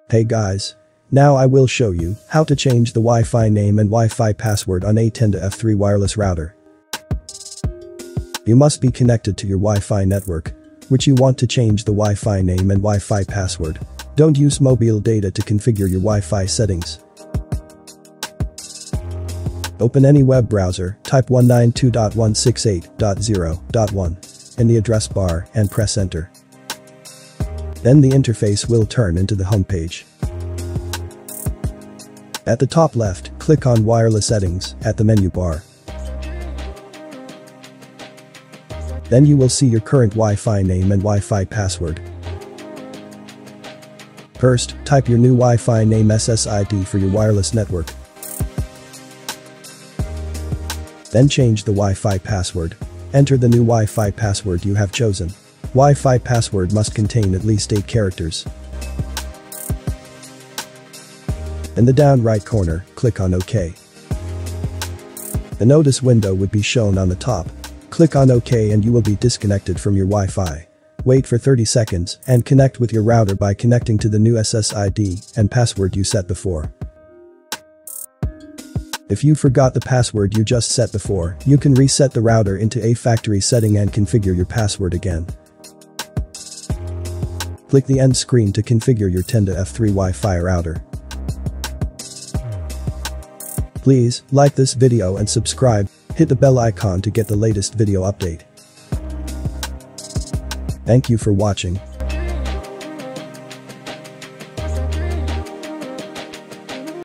Hey guys. Now I will show you how to change the Wi-Fi name and Wi-Fi password on a Tenda F3 wireless router. You must be connected to your Wi-Fi network, which you want to change the Wi-Fi name and Wi-Fi password. Don't use mobile data to configure your Wi-Fi settings. Open any web browser, type 192.168.0.1 in the address bar and press enter. Then the interface will turn into the home page. At the top left, click on Wireless Settings at the menu bar. Then you will see your current Wi-Fi name and Wi-Fi password. First, type your new Wi-Fi name SSID for your wireless network. Then change the Wi-Fi password. Enter the new Wi-Fi password you have chosen. Wi-Fi password must contain at least 8 characters. In the down right corner, click on OK. The notice window would be shown on the top. Click on OK and you will be disconnected from your Wi-Fi. Wait for 30 seconds and connect with your router by connecting to the new SSID and password you set before. If you forgot the password you just set before, you can reset the router into a factory setting and configure your password again. Click the end screen to configure your Tenda F3 Wi-Fi router. Please like this video and subscribe. Hit the bell icon to get the latest video update. Thank you for watching.